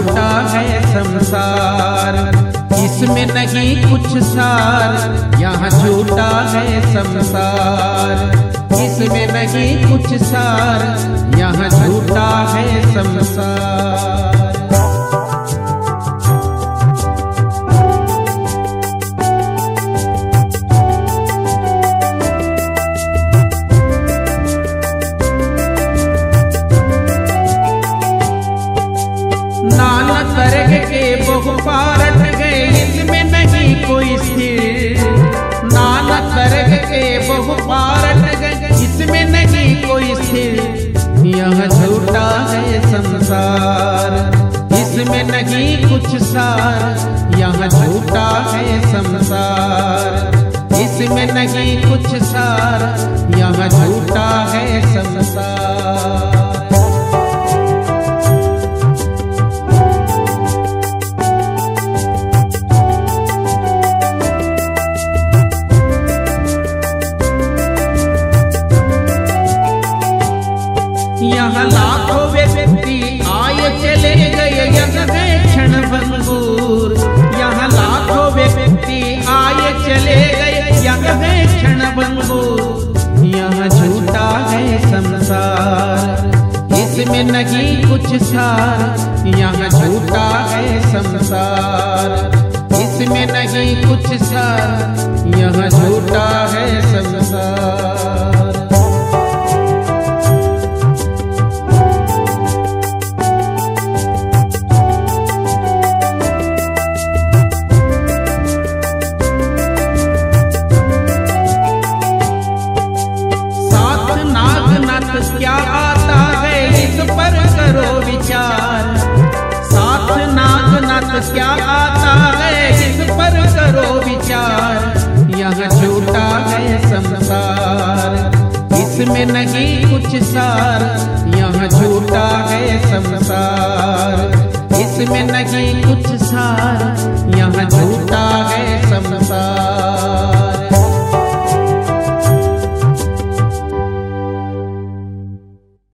झूठा है संसार, इसमें नहीं कुछ सार, यहाँ झूठा है संसार, इसमें नहीं कुछ सार, यहाँ झूठा है संसार। नाना तरह के बहु पारट गए, इसमें नहीं कोई स्थिर, नाना तरह के बहु पारट गए, इसमें नहीं कोई स्थिर, यह झूठा है संसार, इसमें नहीं कुछ सार, यह झूठा है संसार, इसमें नहीं कुछ सार, यह झूठा है संसार। यहाँ लाखों व्यक्ति आए चले गए, यह है क्षण भंगुर, यहाँ लाखों व्यक्ति आए चले गए, यह है क्षण भंगुर, यह झूठा है संसार, इसमें नहीं कुछ सार, यह झूठा है संसार, इसमें नहीं कुछ सार, यह झूठा है संसार। क्या आता है इस पर करो विचार, साथ नागनाथ क्या आता है इस पर करो विचार, यह झूठा है संसार, इसमें नहीं कुछ सार, यह झूठा है संसार, इसमें नहीं कुछ सार, यह झूठा है संसार।